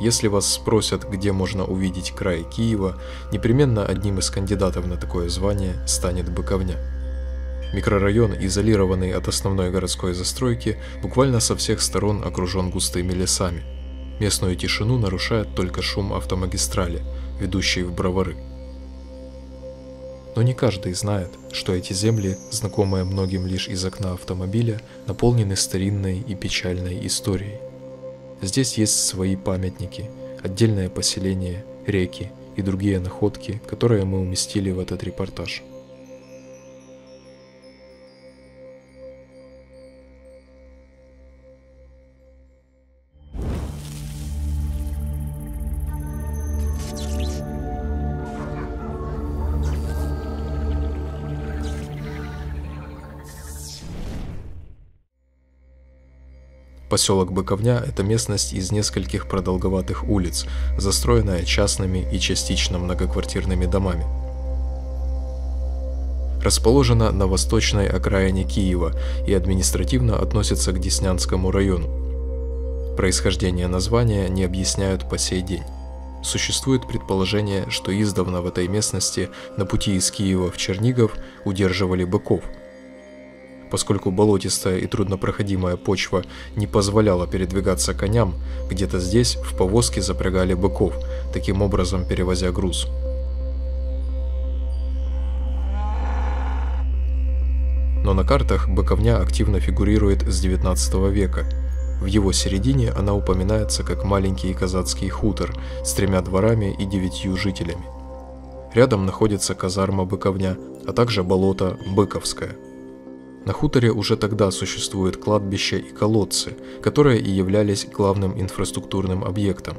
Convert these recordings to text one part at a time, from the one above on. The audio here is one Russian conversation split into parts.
Если вас спросят, где можно увидеть край Киева, непременно одним из кандидатов на такое звание станет Быковня. Микрорайон, изолированный от основной городской застройки, буквально со всех сторон окружен густыми лесами. Местную тишину нарушает только шум автомагистрали, ведущей в Бровары. Но не каждый знает, что эти земли, знакомые многим лишь из окна автомобиля, наполнены старинной и печальной историей. Здесь есть свои памятники, отдельное поселение, реки и другие находки, которые мы уместили в этот репортаж. Поселок Быковня – это местность из нескольких продолговатых улиц, застроенная частными и частично многоквартирными домами. Расположена на восточной окраине Киева и административно относится к Деснянскому району. Происхождение названия не объясняют по сей день. Существует предположение, что издавна в этой местности на пути из Киева в Чернигов удерживали быков. Поскольку болотистая и труднопроходимая почва не позволяла передвигаться коням, где-то здесь в повозки запрягали быков, таким образом перевозя груз. Но на картах Быковня активно фигурирует с XIX века. В его середине она упоминается как маленький казацкий хутор с 3 дворами и 9 жителями. Рядом находится казарма Быковня, а также болото Быковское. На хуторе уже тогда существует кладбище и колодцы, которые и являлись главным инфраструктурным объектом.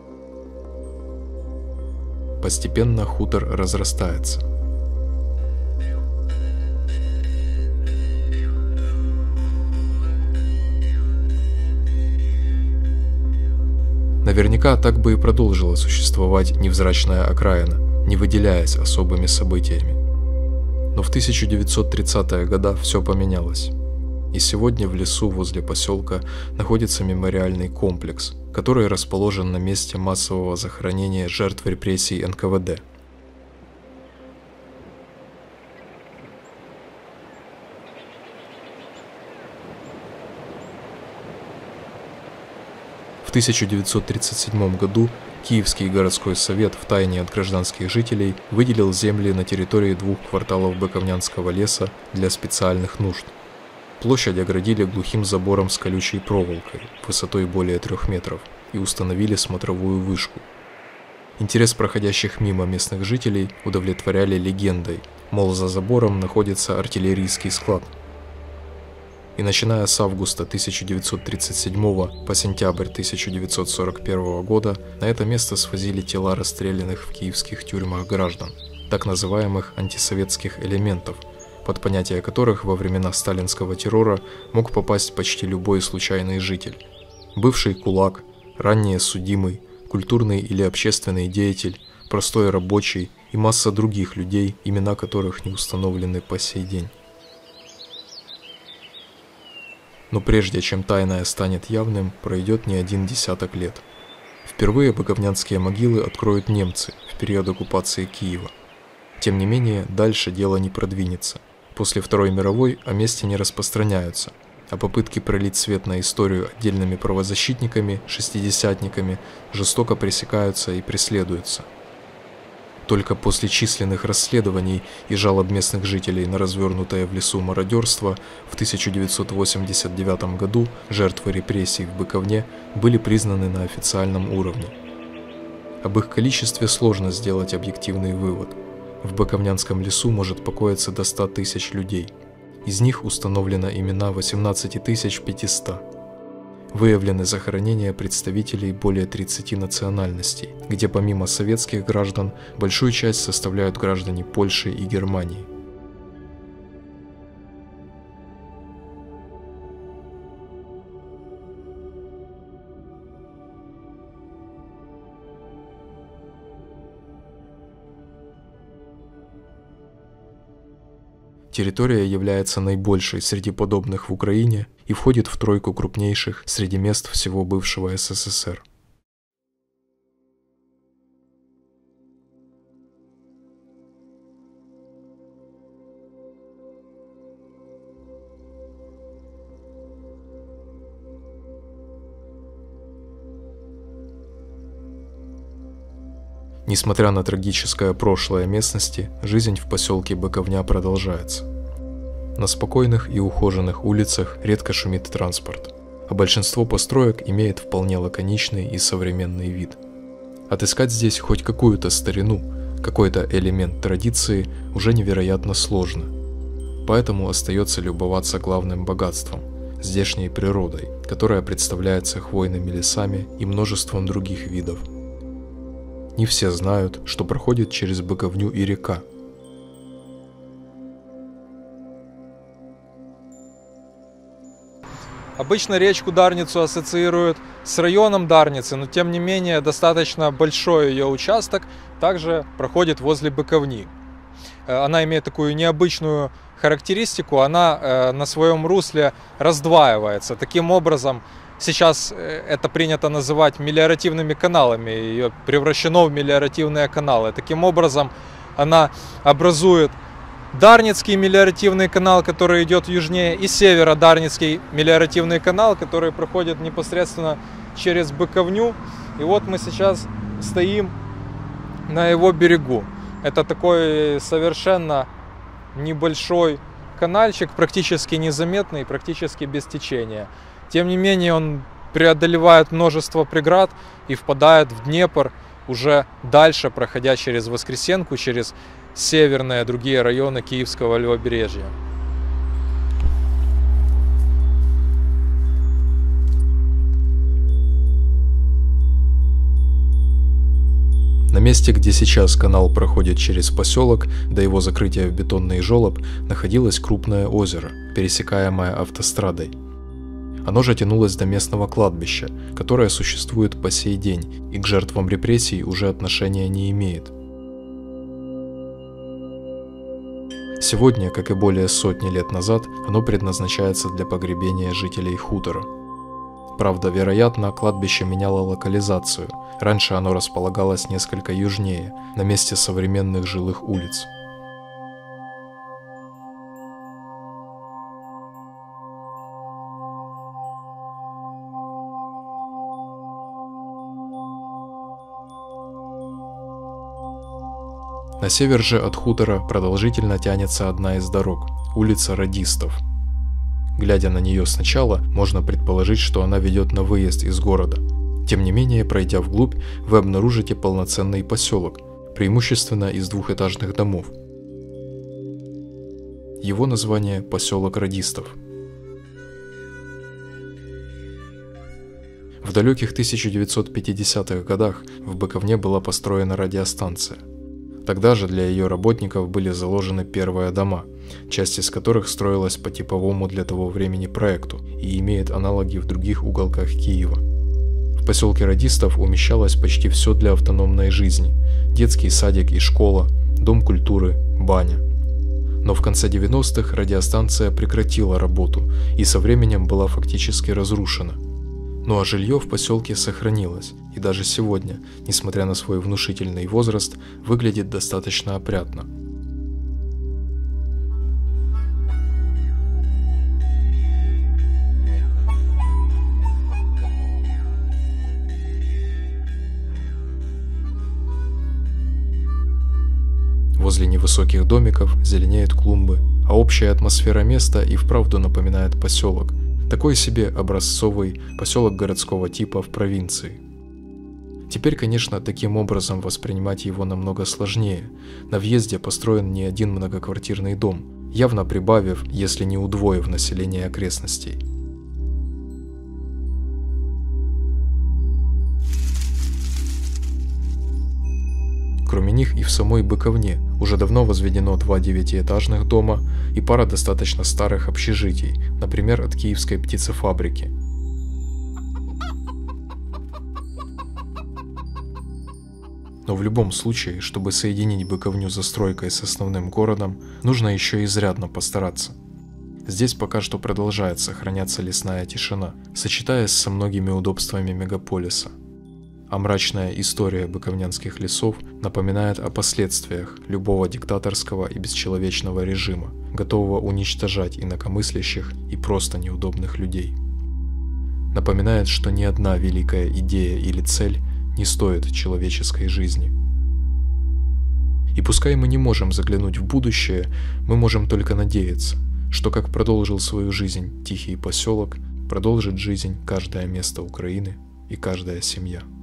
Постепенно хутор разрастается. Наверняка так бы и продолжила существовать невзрачная окраина, не выделяясь особыми событиями. Но в 1930-е годы все поменялось. И сегодня в лесу возле поселка находится мемориальный комплекс, который расположен на месте массового захоронения жертв репрессий НКВД. В 1937 году Киевский городской совет втайне от гражданских жителей выделил земли на территории 2 кварталов Быковнянского леса для специальных нужд. Площадь оградили глухим забором с колючей проволокой высотой более 3 метров и установили смотровую вышку. Интерес проходящих мимо местных жителей удовлетворяли легендой, мол, за забором находится артиллерийский склад. И начиная с августа 1937 по сентябрь 1941 года на это место свозили тела расстрелянных в киевских тюрьмах граждан, так называемых антисоветских элементов, под понятие которых во времена сталинского террора мог попасть почти любой случайный житель. Бывший кулак, ранее судимый, культурный или общественный деятель, простой рабочий и масса других людей, имена которых не установлены по сей день. Но прежде чем тайное станет явным, пройдет не 10 лет. Впервые быковнянские могилы откроют немцы в период оккупации Киева. Тем не менее, дальше дело не продвинется. После Второй мировой о месте не распространяются, а попытки пролить свет на историю отдельными правозащитниками, шестидесятниками жестоко пресекаются и преследуются. Только после численных расследований и жалоб местных жителей на развернутое в лесу мародерство в 1989 году жертвы репрессий в Быковне были признаны на официальном уровне. Об их количестве сложно сделать объективный вывод. В Быковнянском лесу может покоиться до 100 тысяч людей. Из них установлено имена 18 500. Выявлены захоронения представителей более 30 национальностей, где помимо советских граждан большую часть составляют граждане Польши и Германии. Территория является наибольшей среди подобных в Украине и входит в тройку крупнейших среди мест всего бывшего СССР. Несмотря на трагическое прошлое местности, жизнь в поселке Быковня продолжается. На спокойных и ухоженных улицах редко шумит транспорт, а большинство построек имеет вполне лаконичный и современный вид. Отыскать здесь хоть какую-то старину, какой-то элемент традиции уже невероятно сложно. Поэтому остается любоваться главным богатством – здешней природой, которая представляется хвойными лесами и множеством других видов. Не все знают, что проходит через Быковню и река. Обычно речку Дарницу ассоциируют с районом Дарницы, но тем не менее достаточно большой ее участок также проходит возле Быковни. Она имеет такую необычную характеристику, она на своем русле раздваивается. Таким образом, сейчас это принято называть мелиоративными каналами, ее превращено в мелиоративные каналы. Таким образом, она образует Дарницкий мелиоративный канал, который идет южнее, и северо-Дарницкий мелиоративный канал, который проходит непосредственно через Быковню. И вот мы сейчас стоим на его берегу. Это такой совершенно небольшой канальчик, практически незаметный, практически без течения. Тем не менее, он преодолевает множество преград и впадает в Днепр уже дальше, проходя через Воскресенку, через северные другие районы Киевского левобережья. На месте, где сейчас канал проходит через поселок, до его закрытия в бетонный желоб, находилось крупное озеро, пересекаемое автострадой. Оно же тянулось до местного кладбища, которое существует по сей день и к жертвам репрессий уже отношения не имеет. Сегодня, как и более сотни лет назад, оно предназначается для погребения жителей хутора. Правда, вероятно, кладбище меняло локализацию. Раньше оно располагалось несколько южнее, на месте современных жилых улиц. На север же от хутора продолжительно тянется одна из дорог – улица Радистов. Глядя на нее сначала, можно предположить, что она ведет на выезд из города. Тем не менее, пройдя вглубь, вы обнаружите полноценный поселок, преимущественно из двухэтажных домов. Его название – поселок Радистов. В далеких 1950-х годах в Быковне была построена радиостанция. Тогда же для ее работников были заложены первые дома, часть из которых строилась по типовому для того времени проекту и имеет аналоги в других уголках Киева. В поселке Радистов умещалось почти все для автономной жизни – детский садик и школа, дом культуры, баня. Но в конце 90-х радиостанция прекратила работу и со временем была фактически разрушена. Ну а жилье в поселке сохранилось, и даже сегодня, несмотря на свой внушительный возраст, выглядит достаточно опрятно. Возле невысоких домиков зеленеют клумбы, а общая атмосфера места и вправду напоминает поселок. Такой себе образцовый поселок городского типа в провинции. Теперь, конечно, таким образом воспринимать его намного сложнее. На въезде построен не один многоквартирный дом, явно прибавив, если не удвоив население окрестностей. Кроме них и в самой Быковне уже давно возведено 2 девятиэтажных дома и пара достаточно старых общежитий, например, от Киевской птицефабрики. Но в любом случае, чтобы соединить Быковню застройкой с основным городом, нужно еще изрядно постараться. Здесь пока что продолжает сохраняться лесная тишина, сочетаясь со многими удобствами мегаполиса. А мрачная история быковнянских лесов напоминает о последствиях любого диктаторского и бесчеловечного режима, готового уничтожать инакомыслящих и просто неудобных людей. Напоминает, что ни одна великая идея или цель не стоит человеческой жизни. И пускай мы не можем заглянуть в будущее, мы можем только надеяться, что как продолжил свою жизнь тихий поселок, продолжит жизнь каждое место Украины и каждая семья.